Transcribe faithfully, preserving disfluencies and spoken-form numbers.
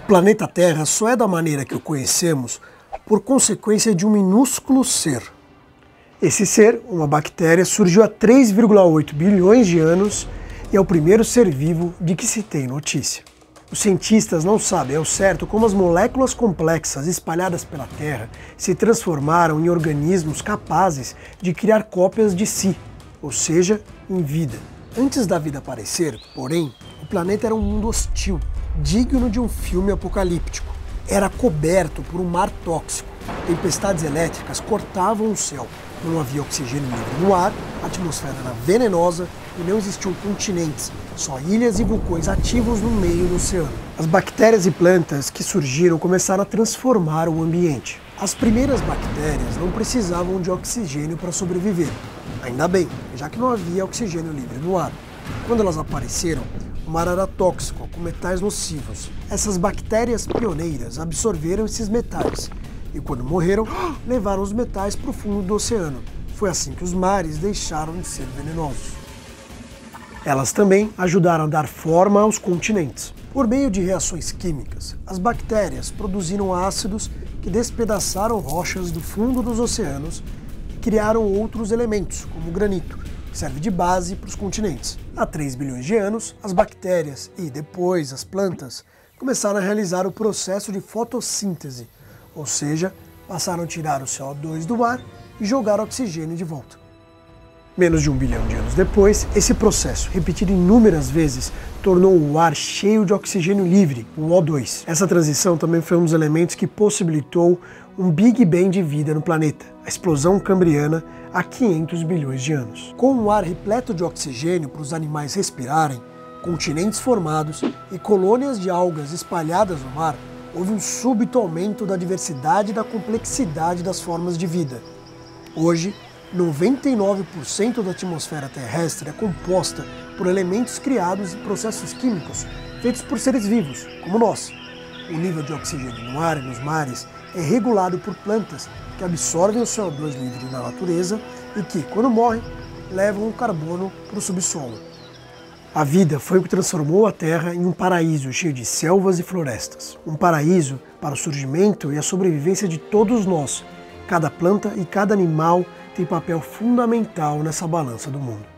planeta Terra só é da maneira que o conhecemos por consequência de um minúsculo ser. Esse ser, uma bactéria, surgiu há três vírgula oito bilhões de anos e é o primeiro ser vivo de que se tem notícia. Os cientistas não sabem ao certo como as moléculas complexas espalhadas pela Terra se transformaram em organismos capazes de criar cópias de si, ou seja, em vida. Antes da vida aparecer, porém, o planeta era um mundo hostil, digno de um filme apocalíptico. Era coberto por um mar tóxico. Tempestades elétricas cortavam o céu. Não havia oxigênio livre no ar, a atmosfera era venenosa e não existiam continentes, só ilhas e vulcões ativos no meio do oceano. As bactérias e plantas que surgiram começaram a transformar o ambiente. As primeiras bactérias não precisavam de oxigênio para sobreviver. Ainda bem, já que não havia oxigênio livre no ar. Quando elas apareceram, o mar era tóxico, com metais nocivos. Essas bactérias pioneiras absorveram esses metais e, quando morreram, levaram os metais para o fundo do oceano. Foi assim que os mares deixaram de ser venenosos. Elas também ajudaram a dar forma aos continentes. Por meio de reações químicas, as bactérias produziram ácidos que despedaçaram rochas do fundo dos oceanos e criaram outros elementos, como o granito, que serve de base para os continentes. Há três bilhões de anos, as bactérias e, depois, as plantas começaram a realizar o processo de fotossíntese, ou seja, passaram a tirar o C O dois do ar e jogar oxigênio de volta. Menos de um bilhão de anos depois, esse processo, repetido inúmeras vezes, tornou o ar cheio de oxigênio livre, o O dois. Essa transição também foi um dos elementos que possibilitou um Big Bang de vida no planeta, a explosão cambriana há quinhentos bilhões de anos. Com um ar repleto de oxigênio para os animais respirarem, continentes formados e colônias de algas espalhadas no mar, houve um súbito aumento da diversidade e da complexidade das formas de vida. Hoje, noventa e nove por cento da atmosfera terrestre é composta por elementos criados em processos químicos feitos por seres vivos, como nós. O nível de oxigênio no ar e nos mares é regulado por plantas que absorvem o C O dois livre na natureza e que, quando morrem, levam o carbono para o subsolo. A vida foi o que transformou a Terra em um paraíso cheio de selvas e florestas. Um paraíso para o surgimento e a sobrevivência de todos nós. Cada planta e cada animal tem papel fundamental nessa balança do mundo.